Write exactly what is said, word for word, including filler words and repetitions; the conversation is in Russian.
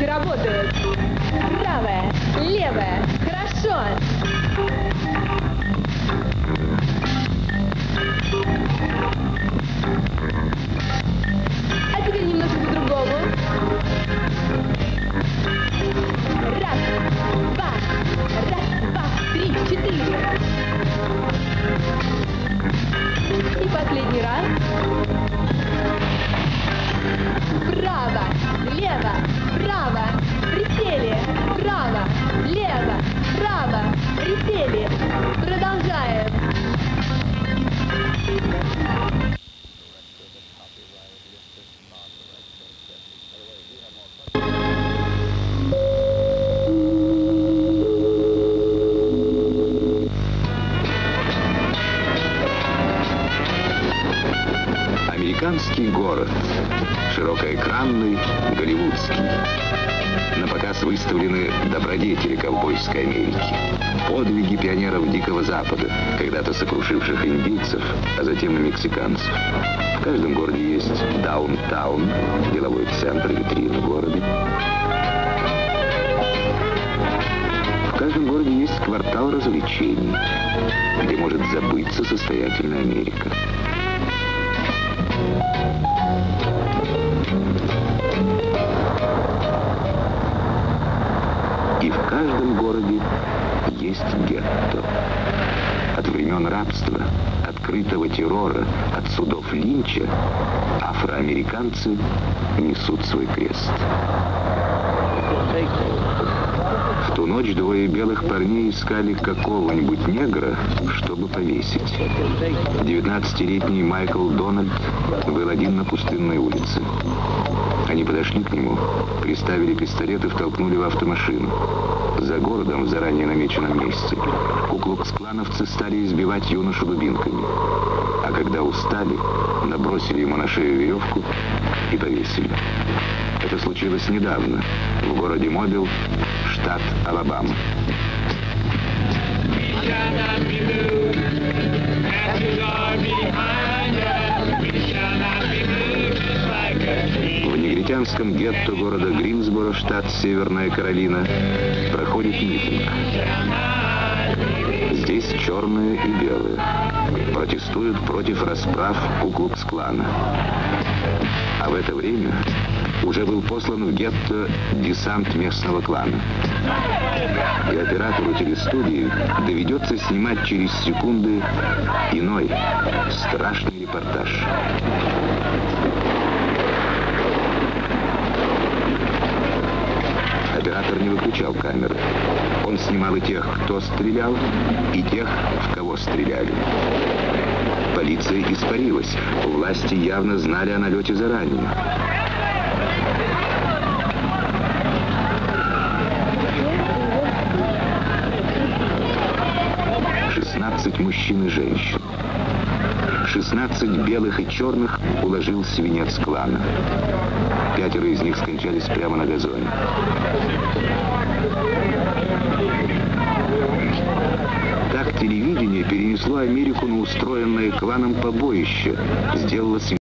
Свечи работают. Правая, левая. Хорошо. А теперь немножко по-другому. Раз, два, раз, два, три, четыре. И последний раз. Право, лево, право, присели, право, лево, право, присели. Продолжаем. Американский город, широкоэкранный, голливудский. На показ выставлены добродетели ковбойской Америки, подвиги пионеров Дикого Запада, когда-то сокрушивших индейцев, а затем и мексиканцев. В каждом городе есть даунтаун, деловой центр, витрина города. В каждом городе есть квартал развлечений, где может забыться состоятельная Америка. И в каждом городе есть гетто. От времен рабства, открытого террора, от судов линча афроамериканцы несут свой крест. В ту ночь двое белых парней искали какого-нибудь негра, чтобы повесить. девятнадцатилетний Майкл Дональд был один на пустынной улице. Они подошли к нему, приставили пистолет и втолкнули в автомашину. За городом, в заранее намеченном месте, куклукс-клановцы стали избивать юношу дубинками. А когда устали, набросили ему на шею веревку и повесили. Это случилось недавно, в городе Мобил, штат Алабама. В негритянском гетто города Гринсборо, штат Северная Каролина, проходит митинг. Здесь черные и белые протестуют против расправ Ку-клукс-клана. А в это время уже был послан в гетто десант местного клана. И оператору телестудии доведется снимать через секунды иной, страшный репортаж. Оператор не выключал камеры. Он снимал и тех, кто стрелял, и тех, в кого стреляли. Полиция испарилась. Власти явно знали о налете заранее. шестнадцать мужчин и женщин. шестнадцать белых и черных уложил свинец клана. Пятеро из них скончались прямо на газоне. Так телевидение перенесло Америку на устроенное кланом побоище, сделало